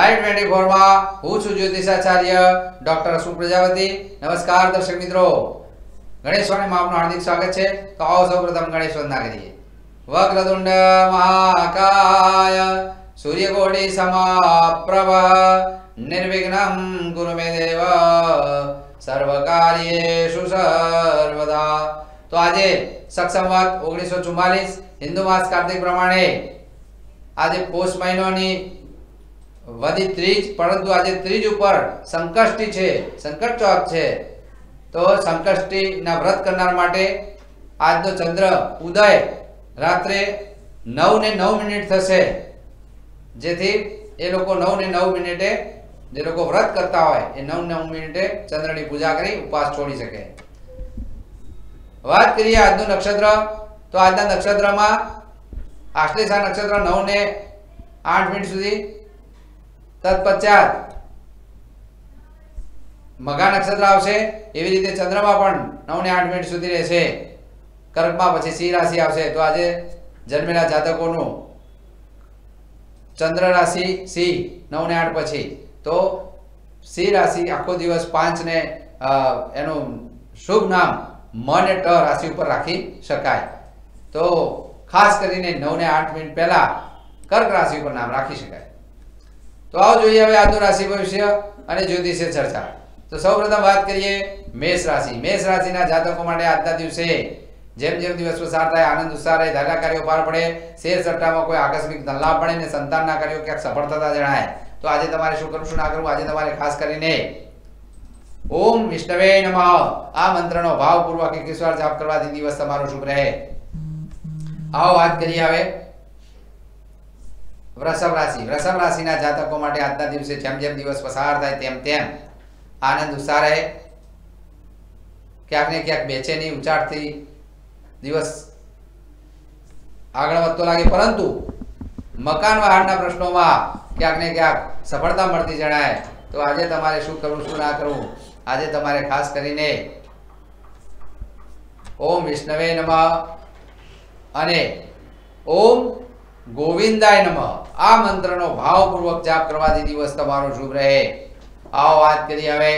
Live 24 માં હું છું જ્યોતિષાચાર્ય ડોક્ટર અશોક પ્રજાપતિ। નમસ્કાર દર્શક મિત્રો, ગણેશ વાણીમાં આપનું હાર્દિક સ્વાગત છે। તો આવો સૌપ્રથમ ગણેશ વંદના કરીએ। વક્રતુંડ મહાકાય સૂર્યકોટિ સમપ્રભ નિર્વિઘ્नं કુરુ મે દેવ સર્વકાર્યેષુ સર્વદા। તો આજે શક સંવત 1944 હિન્દુ માસ કાર્તિક પ્રમાણે આજે પોષ મહિનાની વધી ત્રીજ, પરંતુ આજે ત્રીજ ઉપર સંકષ્ટી છે, સંકટ ચોથ છે। તો સંકષ્ટીના વ્રત કરનાર માટે આજનો ચંદ્ર ઉદય રાત્રે 9:09 થશે, જેથી એ લોકો 9:09 જે લોકો વ્રત કરતા હોય એ 9:09 ચંદ્રની પૂજા કરી ઉપવાસ છોડી શકે। વાત કરીએ આજનું નક્ષત્ર, તો આજના નક્ષત્રમાં આશ્લેષા નક્ષત્ર 9:08 સુધી, તત્પશ્ચાત મઘા નક્ષત્ર આવશે। એવી રીતે ચંદ્રમાં પણ 9:08 સુધી રહેશે। કર્કમાં પછી સિંહ રાશિ આવશે। તો આજે જન્મેલા જાતકોનું ચંદ્ર રાશિ સિંહ 9:08 પછી, તો સિંહ રાશિ આખો દિવસ 5 ને એનું શુભ નામ મ અને ટ રાશિ ઉપર રાખી શકાય। તો ખાસ કરીને 9:08 પહેલા કર્ક રાશિ ઉપર નામ રાખી શકાય। તો આવો જોઈએ હવે આજનું રાશિ ભવિષ્ય અને જ્યોતિષીય ચર્ચા। તો સૌપ્રથમ વાત કરીએ મેષ રાશિ। મેષ રાશિના જાતકો માટે આજના દિવસે જેમ જેમ દિવસ પસાર થાય આનંદ ઉત્સાહ રહે, ધારેલા કાર્યો પાર પડે, શેર સટ્ટામાં કોઈ આકસ્મિક ધનલાભ મળે ને સંતાનના કાર્યો ક્યાંક સફળ થતા જણાય। તો આજે તમારે શું કરવું શું ના કરવું, આજે તમારે ખાસ કરીને ઓમ વિષ્ણવે નમઃ આ મંત્રનો ભાવપૂર્વક 21 વાર જાપ કરવાથી દિવસ તમારો શુભ રહે। આવો વાત કરીએ હવે વૃષભ રાશિ। વૃષભ રાશિના જાતકો માટે આજના દિવસે જેમ જેમ દિવસ પસાર થાય તેમ તેમ આનંદ ઉત્સાહ રહે, ક્યાંક ને ક્યાંક બેચેની ઉચાટથી દિવસ આગળ વધતો લાગે, પરંતુ મકાન વાહનના પ્રશ્નોમાં ક્યાંક ને ક્યાંક સફળતા મળતી જણાય। તો આજે તમારે શું કરવું શું ના કરવું, આજે તમારે ખાસ કરીને ઓમ વિષ્ણવે નમઃ અને ઓમ ગોવિંદાય નમઃ આ મંત્રનો ભાવપૂર્વક જાપ કરવાથી દિવસ તમારો શુભ રહે। આવો વાત કરીએ હવે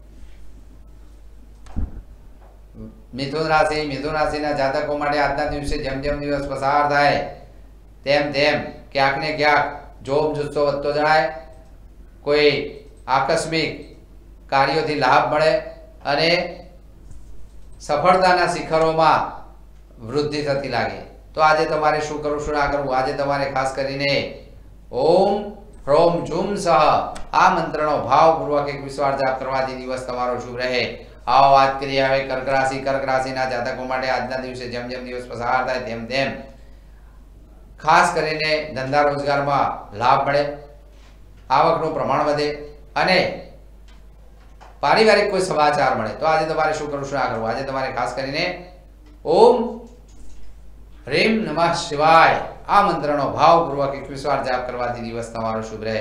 મિથુન રાશિ। મિથુન રાશિના જાતકો માટે આજના દિવસે જેમ જેમ દિવસ પસાર થાય તેમ તેમ ક્યાંક ને ક્યાંક જોમ જુસ્સો વધતો જણાય, કોઈ આકસ્મિક કાર્યોથી લાભ મળે અને સફળતાના શિખરોમાં વૃદ્ધિ થતી લાગે। તો આજે તમારે શું કરવું શું ના કરવું, આજે તમારે ખાસ કરીને ઓમ હ્રોમ ઝુમ સહ આ મંત્રનો ભાવપૂર્વક 21 વાર જાપ કરવાથી દિવસ તમારો શુભ રહે। આવો વાત કરીએ હવે કર્ક રાશિ। કર્ક રાશિના જાતકો માટે આજના દિવસે જેમ જેમ દિવસ પસાર થાય તેમ તેમ ખાસ કરીને ધંધા રોજગારમાં લાભ મળે, આવકનું પ્રમાણ વધે અને પારિવારિક કોઈ સમાચાર મળે। તો આજે તમારે શું કરવું શું ના કરવું, આજે તમારે ખાસ કરીને ઓમ હ્રીમ નમઃ શિવાય આ મંત્રનો ભાવપૂર્વક 21 વાર જાપ કરવાથી દિવસ તમારો શુભ રહે।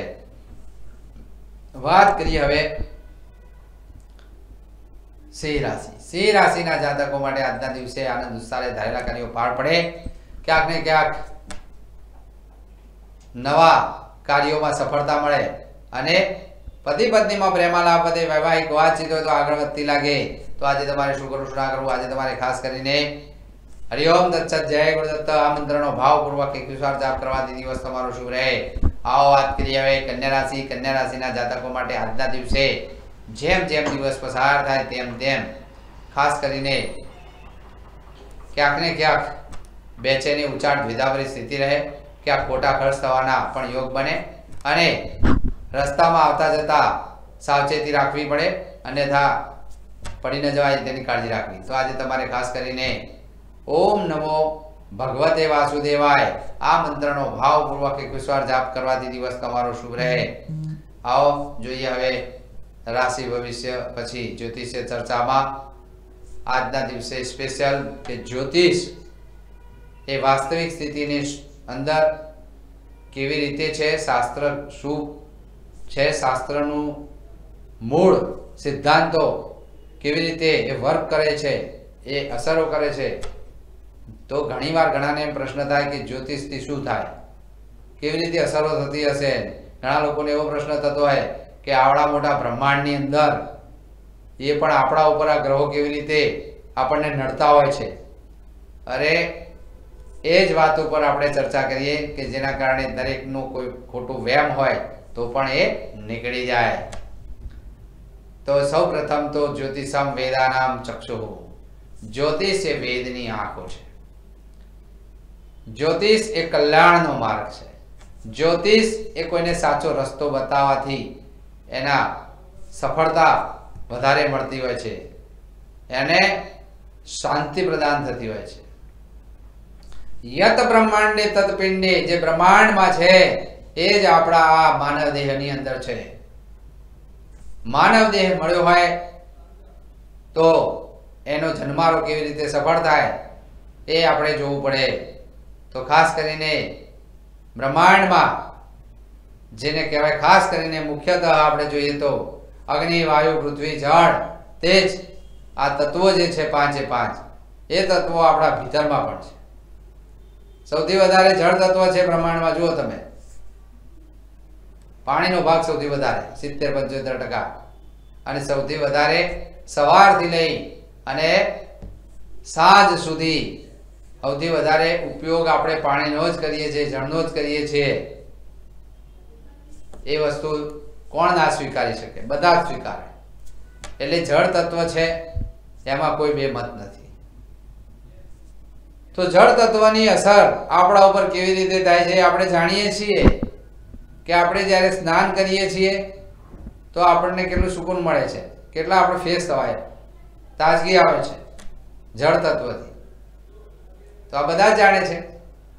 વાત કરીએ હવે સિંહ રાશિ। સિંહ રાશિના જાતકો માટે આજના દિવસે આનંદ ઉત્સાહે ધારેલા કાર્યો પાર પડે, ક્યાંક ને ક્યાંક નવા કાર્યોમાં સફળતા મળે અને પતિ પત્નીમાં પ્રેમાલાપ વધે, વૈવાહિક વાતચીત હોય તો આગળ વધતી લાગે। તો આજે તમારે શું કરવું શું ના કરવું, આજે તમારે ખાસ કરીને હરિઓમ દત્સત જય ગુરુદત્ત આ મંત્રનો ભાવપૂર્વક 21 વાર જાપ કરવાથી દિવસ તમારો શુભ રહે। આવો વાત કરીએ હવે કન્યા રાશિ। કન્યા રાશિના જાતકો માટે આજના દિવસે જેમ જેમ દિવસ પસાર થાય તેમ તેમ ખાસ કરીને ક્યાંક ને ક્યાંક બેચેની ઉચાટ વિધાવરી સ્થિતિ રહે, ક્યાંક ખોટા ખર્ચ થવાના પણ યોગ બને અને રસ્તામાં આવતા જતા સાવચેતી રાખવી પડે, અન્યથા પડી ન જવાય તેની કાળજી રાખવી। તો આજે તમારે ખાસ કરીને ઓમ નમો ભગવતે વાસુદેવાય આ મંત્રનો ભાવપૂર્વક 21 વાર જાપ કરવાથી દિવસ તમારો શુભ રહે। આવો જોઈએ હવે રાશિ ભવિષ્ય પછી જ્યોતિષીય ચર્ચામાં। આજના દિવસે સ્પેશિયલ કે જ્યોતિષ એ વાસ્તવિક સ્થિતિની અંદર કેવી રીતે છે, શાસ્ત્ર શું છે, શાસ્ત્રનું મૂળ સિદ્ધાંતો કેવી રીતે એ વર્ક કરે છે, એ અસરો કરે છે। તો ઘણીવાર ઘણાને એમ પ્રશ્ન થાય કે જ્યોતિષથી શું થાય, કેવી રીતે અસરો થતી હશે। ઘણા લોકોને એવો પ્રશ્ન થતો હોય કે આવડા મોટા બ્રહ્માંડની અંદર એ પણ આપણા ઉપર આ ગ્રહો કેવી રીતે આપણને નડતા હોય છે. અરે એ જ વાત ઉપર આપણે ચર્ચા કરીએ કે જેના કારણે દરેકનું કોઈ ખોટું વહેમ હોય તો પણ એ નીકળી જાય. તો સૌ પ્રથમ તો જ્યોતિષમ વેદાનામ ચક્ષુઃ. જ્યોતિષ એ વેદની આંખો છે. જ્યોતિષ એ કલ્યાણનો માર્ગ છે. જ્યોતિષ એ કોઈને સાચો રસ્તો બતાવવાથી એના સફળતા વધારે મળતી હોય છે, એને શાંતિ પ્રદાન થતી હોય છે. યત બ્રહ્માંડે તત પિંડે, જે બ્રહ્માંડમાં છે એ જ આપણા આ માનવ દેહની અંદર છે. માનવ દેહ મળ્યો હોય તો એનો જન્મારો કેવી રીતે સફળ થાય એ આપણે જોવું પડે. તો ખાસ કરીને બ્રહ્માંડમાં જેને કહેવાય, ખાસ કરીને મુખ્યતઃ આપણે જોઈએ તો અગ્નિ, વાયુ, પૃથ્વી, જળ, તેજ, આ તત્વો જે છે પાંચે પાંચ, એ તત્વો આપણા ભીતરમાં પણ છે. સૌથી વધારે જળ તત્વ છે બ્રહ્માંડમાં. જુઓ તમે, પાણીનો ભાગ સૌથી વધારે 70-75%, અને સૌથી વધારે સવારથી લઈ અને સાંજ સુધી સૌથી વધારે ઉપયોગ આપણે પાણીનો જ કરીએ છીએ, જળનો જ કરીએ છીએ. એ વસ્તુ કોણ ના સ્વીકારી શકે? બધા જ સ્વીકારે. એટલે જળ તત્વ છે, એમાં કોઈ બે મત નથી. તો જળ તત્વની અસર આપણા ઉપર કેવી રીતે થાય છે આપણે જાણીએ છીએ કે આપણે જ્યારે સ્નાન કરીએ છીએ તો આપણને કેટલું સુકૂન મળે છે, કેટલા આપણે ફ્રેશ થવાય, તાજગી આવે છે જળ તત્વથી. તો આ બધા જ જાણે છે.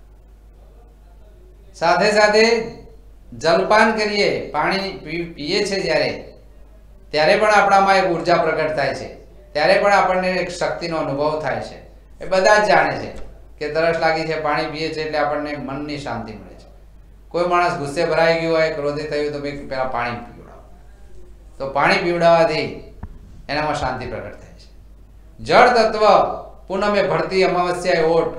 સાથે સાથે જલપાન કરીએ, પાણી પીએ છે જ્યારે, ત્યારે પણ આપણામાં એક ઉર્જા પ્રગટ થાય છે, ત્યારે પણ આપણને એક શક્તિનો અનુભવ થાય છે. એ બધા જ જાણે છે કે તરસ લાગી છે, પાણી પીએ છે એટલે આપણને મનની શાંતિ મળે છે. કોઈ માણસ ગુસ્સે ભરાઈ ગયો હોય, ક્રોધિત થયું, તો ભાઈ પહેલા પાણી પીવડાવો. તો પાણી પીવડાવવાથી એનામાં શાંતિ પ્રગટ થાય છે. જળ તત્વ પૂનમે ભરતી અમાવસ્યાએ ઓટ,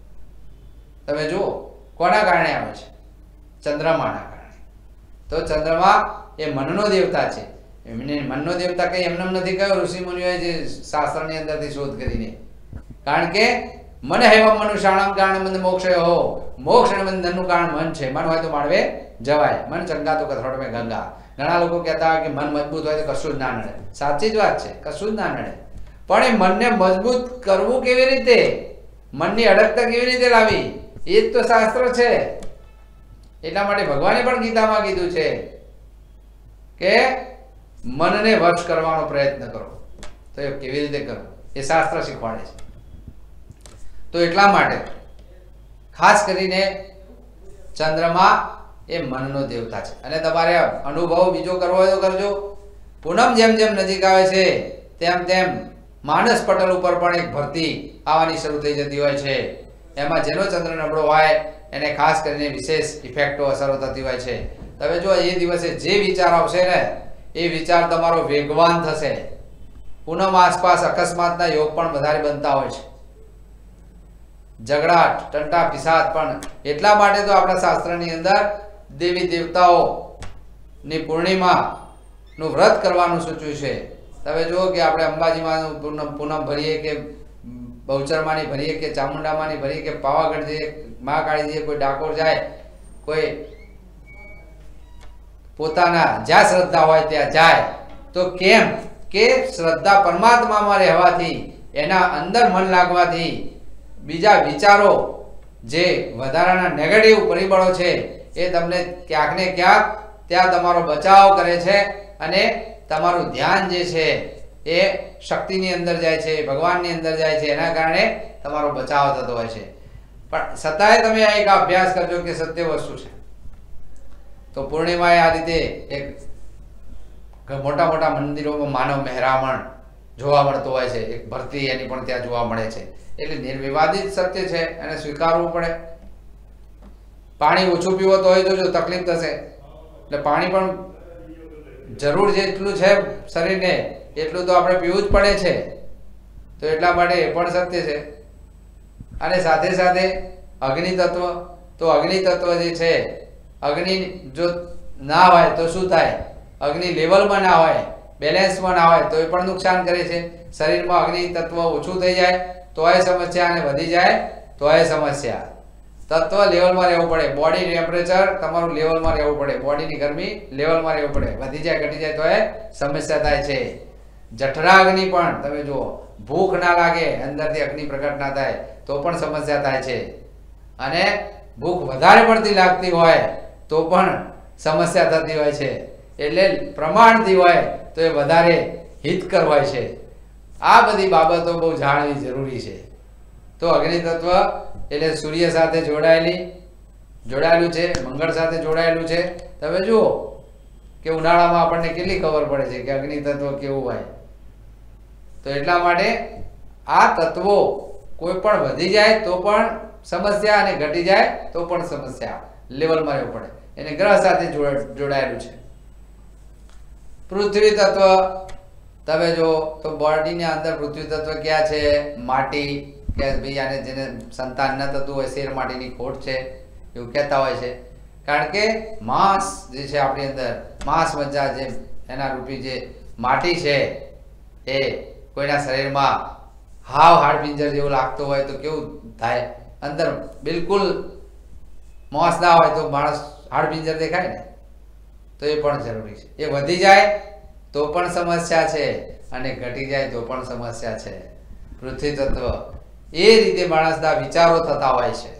તમે જુઓ કોના કારણે આવે છે? ચંદ્રમાના કારણે. તો ચંદ્રમા એ મનનો દેવતા છે. એમને મનનો દેવતા કઈ એમને નથી કહ્યો ઋષિ મુનિઓએ જે શાસ્ત્રની અંદરથી શોધ કરીને. કારણ કે મન હૈવ મનુષ્યાણમ કારણ મંદ મોક્ષ હો, મોક્ષ અને બંધનનું કારણ મન છે. મન હોય તો માળવે જવાય, મન ચંગા તો કથરોટ મેં ગંગા. ઘણા લોકો કહેતા હોય કે મન મજબૂત હોય તો કશું જ ના નડે. સાચી જ વાત છે, કશું જ ના નડે. પણ એ મનને મજબૂત કરવું કેવી રીતે, મનની અડગતા કેવી રીતે લાવી, એ જ તો શાસ્ત્ર છે. એટલા માટે ભગવાને પણ ગીતામાં કીધું છે કે મનને વશ કરવાનો પ્રયત્ન કરો. તો એ કેવી રીતે કરવું એ શાસ્ત્ર શીખવાડે છે. તો એટલા માટે ખાસ કરીને ચંદ્રમા એ મનનો દેવતા છે. અને તમારે અનુભવ બીજો કરવો હોય તો કરજો. પૂનમ જેમ જેમ નજીક આવે છે તેમ તેમ માનસ પટલ ઉપર પણ એક ભરતી આવવાની શરૂ થઈ જતી હોય છે. એમાં જેનો ચંદ્ર નબળો હોય એને ખાસ કરીને વિશેષ ઇફેક્ટો અસરો થતી હોય છે. તમે જો એ દિવસે જે વિચાર આવશે ને એ વિચાર તમારો વેગવાન થશે. પૂનમ આસપાસ અકસ્માતના યોગ પણ વધારે બનતા હોય છે. ઝઘડા, ટંટા, ફિસાદ પણ. એટલા માટે તો આપણા શાસ્ત્રની અંદર દેવી દેવતાઓની પૂર્ણિમાનું વ્રત કરવાનું સૂચવ્યું છે. તમે જુઓ કે આપણે અંબાજીમાં પૂનમ ભરીએ કે બહુચરમાની ભરીએ કે ચામુંડામાની ભરીએ કે પાવાગઢ જઈએ, મહાકાળી જઈએ, કોઈ ડાકોર જાય, કોઈ પોતાના જ્યાં શ્રદ્ધા હોય ત્યાં જાય. તો કેમ કે શ્રદ્ધા પરમાત્મામાં રહેવાથી, એના અંદર મન લાગવાથી બીજા વિચારો જે વધારાના નેગેટિવ પરિબળો છે એ તમને ક્યાંક ને ક્યાંક ત્યાં તમારો બચાવ કરે છે. અને તમારું ધ્યાન જે છે એ શક્તિની અંદર જાય છે, ભગવાનની અંદર જાય છે. એના કારણે તમારો બચાવ થતો હોય છે. પણ છતાંય તમે આ એક અભ્યાસ કરજો કે સત્ય વસ્તુ છે. તો પૂર્ણિમાએ આ રીતે એક મોટા મોટા મંદિરોમાં માનવ મહેરામણ જોવા મળતો હોય છે. એક ભરતી એની પણ ત્યાં જોવા મળે છે. એટલે નિર્વિવાદિત સત્ય છે, એને સ્વીકારવું પડે. પાણી ઓછું પીવો તો હોય તો જો તકલીફ થશે. એટલે પાણી પણ જરૂર જેટલું છે શરીરને એટલું તો આપણે પીવું જ પડે છે. તો એટલા માટે એ પણ સત્ય છે. અને સાથે સાથે અગ્નિ તત્વ, તો અગ્નિ તત્વ જે છે, અગ્નિ જો ના હોય તો શું થાય? અગ્નિ લેવલમાં ના હોય, બેલેન્સમાં ના હોય તો એ પણ નુકસાન કરે છે. શરીરમાં અગ્નિ તત્વ ઓછું થઈ જાય તોય સમસ્યા અને વધી જાય તોય સમસ્યા. તત્વ લેવલમાં રહેવું પડે, બોડી ટેમ્પરેચર તમારું લેવલમાં રહેવું પડે, બોડીની ગરમી લેવલમાં રહેવું પડે. વધી જાય ઘટી જાય તોય સમસ્યા થાય છે. જઠરાગ્નિ પણ તમે જુઓ, ભૂખ ના લાગે અંદરથી અગ્નિ પ્રગટ ના થાય તો પણ સમસ્યા થાય છે. અને ભૂખ વધારે પડતી લાગતી હોય તો પણ સમસ્યા થતી હોય છે. એટલે પ્રમાણથી હોય તો એ વધારે હિતકર હોય છે. આ બધી બાબતો બહુ જાણવી જરૂરી છે. તો અગ્નિ તત્વ એટલે સૂર્ય સાથે જોડાયેલું છે, મંગળ સાથે જોડાયેલું છે. તમે જુઓ કે ઉનાળામાં આપણને કેટલી ખબર પડે છે કે અગ્નિ તત્વ કેવું હોય. તો એટલા માટે આ તત્વો કોઈ પણ વધી જાય તો પણ સમસ્યા અને ઘટી જાય તો પણ સમસ્યા, લેવલમાં રહેવું પડે. એને ગ્રહ સાથે જોડાયેલું છે. પૃથ્વી તત્વ તમે જો તો બોડીની અંદર પૃથ્વી તત્વ ક્યાં છે? માટી. કે ભાઈ આને જેને સંતાન ન થતું હોય શેર માટીની ખોટ છે એવું કહેતા હોય છે. કારણ કે માંસ જે છે આપણી અંદર, માંસ મજ્જા જે એના રૂપી જે માટી છે એ કોઈના શરીરમાં હાવ હાડપિંજર જેવું લાગતું હોય તો કેવું થાય? અંદર બિલકુલ માંસ ના હોય તો માણસ હાડપિંજર દેખાય ને. તો એ પણ જરૂરી છે. એ વધી જાય તો પણ સમસ્યા છે અને ઘટી જાય તો પણ સમસ્યા છે. પૃથ્વી તત્વ એ રીતે માણસના વિચારો થતા હોય છે.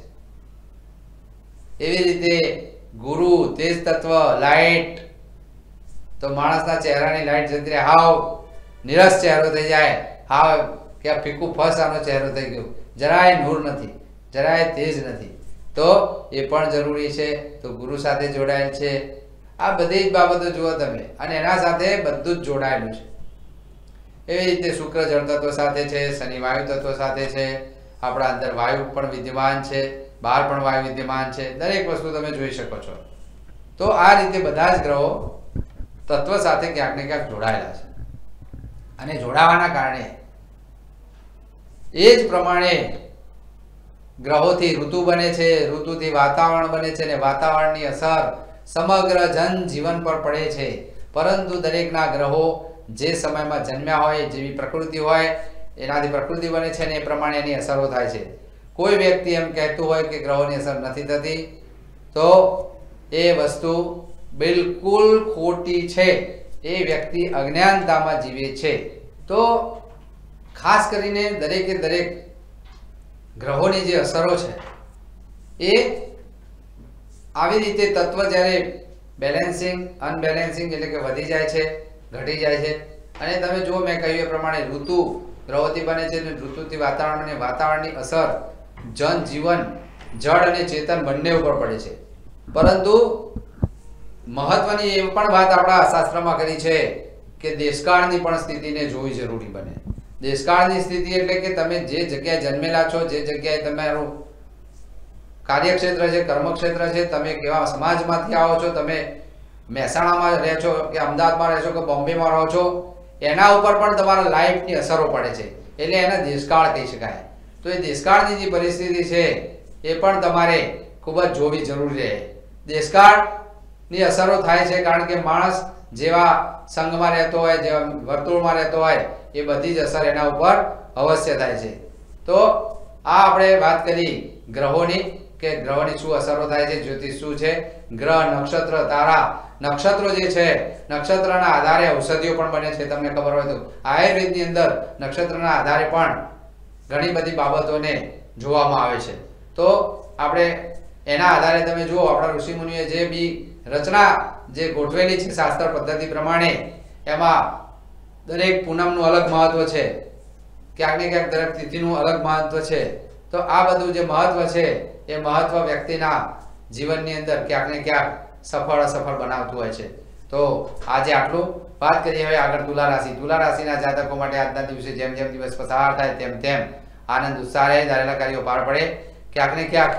એવી રીતે ગુરુ તેજ તત્વ લાઈટ, તો માણસના ચહેરાની લાઈટ જતી રહે, હાવ નિરસ ચહેરો થઈ જાય, હાવ કે ફીકું ફસાનો ચહેરો થઈ ગયો, જરાય નૂર નથી, જરાય તેજ નથી. તો એ પણ જરૂરી છે. તો ગુરુ સાથે જોડાયેલ છે. આ બધી જ બાબતો જુઓ તમે, અને એના સાથે બધું જ જોડાયેલું છે. એવી રીતે શુક્ર જળ તત્વ સાથે છે, શનિ વાયુ તત્વ સાથે છે. આપણા અંદર વાયુ પણ વિદ્યમાન છે, બહાર પણ વાયુ વિદ્યમાન છે. દરેક વસ્તુ તમે જોઈ શકો છો. તો આ રીતે બધા જ ગ્રહો તત્વ સાથે ક્યાંક ને ક્યાંક જોડાયેલા છે. અને જોડાવાના કારણે એ જ પ્રમાણે ગ્રહોથી ઋતુ બને છે, ઋતુથી વાતાવરણ બને છે, અને વાતાવરણની અસર સમગ્ર જનજીવન પર પડે છે. પરંતુ દરેકના ગ્રહો જે સમયમાં જન્મ્યા હોય, જેવી પ્રકૃતિ હોય એનાથી પ્રકૃતિ બને છે અને એ પ્રમાણે એની અસરો થાય છે. કોઈ વ્યક્તિ એમ કહેતું હોય કે ગ્રહોની અસર નથી થતી તો એ વસ્તુ બિલકુલ ખોટી છે. એ વ્યક્તિ અજ્ઞાનતામાં જીવે છે. તો ખાસ કરીને દરેકે દરેક ગ્રહોની જે અસરો છે એ આવી રીતે તત્વ જ્યારે બેલેન્સિંગ અનબેલેન્સિંગ એટલે કે વધી જાય છે, ઘટી જાય છે. અને તમે જુઓ મેં કહ્યું એ પ્રમાણે ઋતુ ગ્રહોથી બને છે, અને ઋતુથી વાતાવરણ, અને વાતાવરણની અસર જનજીવન, જળ અને ચેતન બંને ઉપર પડે છે. પરંતુ મહત્વની એ પણ વાત આપણા શાસ્ત્રમાં કરી છે કે દેશકાળની પણ સ્થિતિને જોવી જરૂરી બને. દેશકાળની સ્થિતિ એટલે કે તમે જે જગ્યાએ જન્મેલા છો, જે જગ્યાએ તમારું કાર્યક્ષેત્ર છે, કર્મક્ષેત્ર છે, તમે કેવા સમાજમાંથી આવો છો, તમે મહેસાણામાં રહો છો કે અમદાવાદમાં રહો છો કે બોમ્બેમાં રહો છો, એના ઉપર પણ તમારા લાઈફની અસરો પડે છે. એટલે એને દેશકાળ કહી શકાય. તો એ દેશકાળની જે પરિસ્થિતિ છે એ પણ તમારે ખૂબ જ જોવી જરૂરી રહે. દેશકાળની અસરો થાય છે કારણ કે માણસ જેવા સંઘમાં રહેતો હોય, જેવા વર્તુળમાં રહેતો હોય, એ બધી જ અસર એના ઉપર અવશ્ય થાય છે. તો આ આપણે વાત કરી ગ્રહોની, કે ગ્રહોની શું અસરો થાય છે, જ્યોતિષ શું છે. ગ્રહ, નક્ષત્ર, તારા, નક્ષત્રો જે છે, નક્ષત્રના આધારે ઔષધિઓ પણ બને છે. તમને ખબર હોય તો આયુર્વેદની અંદર નક્ષત્રના આધારે પણ ઘણી બધી બાબતોને જોવામાં આવે છે. તો આપણે એના આધારે તમે જુઓ, આપણા ઋષિ મુનિએ જે બી રચના જે ગોઠવેલી છે શાસ્ત્ર પદ્ધતિ પ્રમાણે, એમાં દરેક પૂનમનું અલગ મહત્વ છે, ક્યાંક ને ક્યાંક દરેક તિથિનું અલગ મહત્વ છે. તો આ બધું જે મહત્વ છે એ મહત્વ વ્યક્તિના જીવનની અંદર ક્યાંક ને ક્યાંક સફળ અસફળ બનાવતું હોય છે. તો આજે આટલું વાત કરીએ. હવે આગળ તુલા રાશિ. તુલા રાશિના જાતકો માટે આજના દિવસે જેમ જેમ દિવસ પસાર થાય તેમ તેમ આનંદ ઉત્સાહ રહે, ધારેલા કાર્યો પાર પડે, ક્યાંક ને ક્યાંક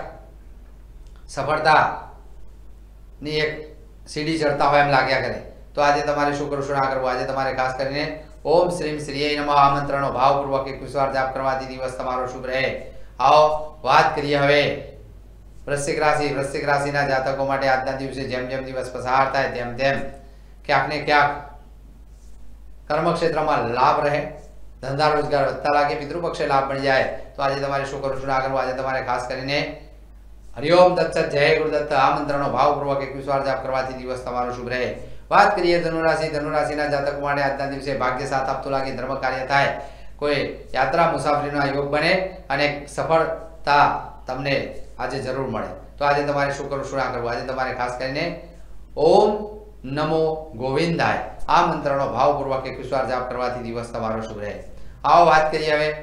સફળતાની એક સીડી ચડતા હોય એમ લાગ્યા કરે. તો આજે તમારે શું કરવું, શું ના કરવું? આજે તમારે ખાસ કરીને ઓમ શ્રીમ શ્રીય નમઃ આ મંત્રનો ભાવપૂર્વક 21 વાર જાપ કરવાથી દિવસ તમારો શુભ રહે. આવો વાત કરીએ હવે વૃશ્ચિક રાશિના જાતકો માટે આજના દિવસે જેમ જેમ દિવસ પસાર થાય તેમ તેમ ક્યાંક ને ક્યાંક કર્મક્ષેત્રમાં લાભ રહે, ધંધા રોજગાર વધતા લાગે, પિતૃપક્ષે લાભ મળી જાય. તો આજે તમારે શું કરવું, શું ના કરવું, આજે તમારે ખાસ કરીને હરિઓમ તત્સત જય ગુરુદત્ત આ મંત્રનો ભાવપૂર્વક 21 વાર જાપ કરવાથી દિવસ તમારો શુભ રહે. વાત કરીએ ધનુરાશિના જાતકો માટે આજના દિવસે ભાગ્ય સાથ આપતું લાગે, ધર્મ કાર્ય થાય, કોઈ યાત્રા મુસાફરીનો યોગ બને અને સફળતા તમને આજે જરૂર મળે. તો આજે તમારે શું કરવું, શું ના કરવું, આજે તમારે ખાસ કરીને ઓમ નમો ગોવિંદાય આ મંત્રનો ભાવપૂર્વક 21 વાર જાપ કરવાથી દિવસ તમારો શુભ રહે. આવો વાત કરીએ હવે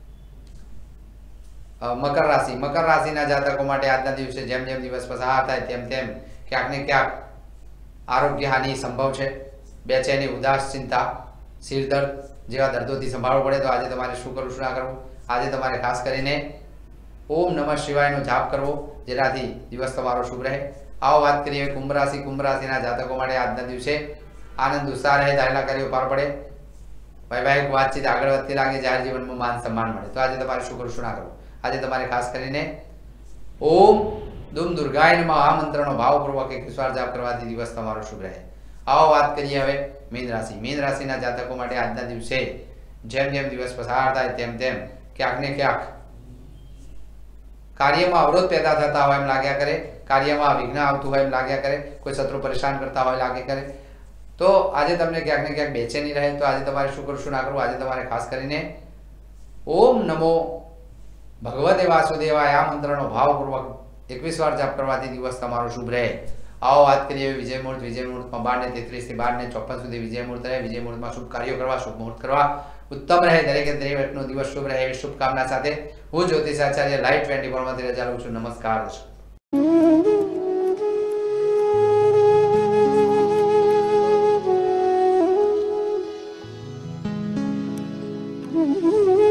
મકર રાશિના જાતકો માટે આજના દિવસે જેમ જેમ દિવસ પસાર થાય તેમ તેમ ક્યાંક ને ક્યાંક આરોગ્ય હાનિ સંભવ છે. બેચેની, ઉદાસ, ચિંતા, સિરદર્દ જેવા દર્દોથી સંભાળવું પડે. તો આજે તમારે શું કરવું, શું ના કરવું, આજે તમારે ખાસ કરીને ઓમ નમઃ શિવાયનો જાપ કરવો, જેનાથી દિવસ તમારો શુભ રહે. આવો વાત કરીએ કુંભ રાશિના જાતકો માટે આજના દિવસે આનંદ ઉત્સાહ રહે, ધારેલા કાર્યો પાર પડે, વૈવાહિક વાતચીત આગળ વધતી લાગે, જાહેર જીવનમાં માન સન્માન મળે. તો આજે તમારે શું કરવું, શું ના કરવું, આજે તમારે ખાસ કરીને ઓમ દુમ દુર્ગાય નમઃ આ મંત્રનો ભાવપૂર્વક 21 વાર જાપ કરવાથી દિવસ તમારો શુભ રહે. આવો વાત કરીએ હવે મીન રાશિના જાતકો માટે આજના દિવસે જેમ જેમ દિવસ પસાર થાય તેમ તેમ ક્યાંક ને ક્યાંક કાર્યમાં અવરોધ પેદા થતા હોય એમ લાગ્યા કરે, કાર્યમાં વિઘ્ન આવતું હોય એમ લાગ્યા કરે, કોઈ શત્રુ પરેશાન કરતા હોય લાગે કરે. તો આજે તમને ક્યાંક ને ક્યાંક બેચેની રહે. તો આજે તમારે શું કરવું, શું ના કરવું, આજે તમારે ખાસ કરીને ઓમ નમો ભગવતે વાસુદેવાય આ મંત્રનો ભાવપૂર્વક 21 વાર જાપ કરવાથી દિવસ તમારો શુભ રહે. આવો વાત કરીએ વિજય મુહૂર્તમાં 12:33 થી 12:54 સુધી વિજય મુહૂર્ત રહે. વિજય મુહૂર્તમાં શુભ કાર્યો કરવા, શુભ મુહૂર્ત કરવા ઉત્તમ રહે. દરેકે દરેકનો દિવસ શુભ રહે એવી શુભકામના સાથે હું જ્યોતિષાચાર્ય લાઈવ 24 માંથી રજા લઉં છું. નમસ્કાર. Mm-hmm.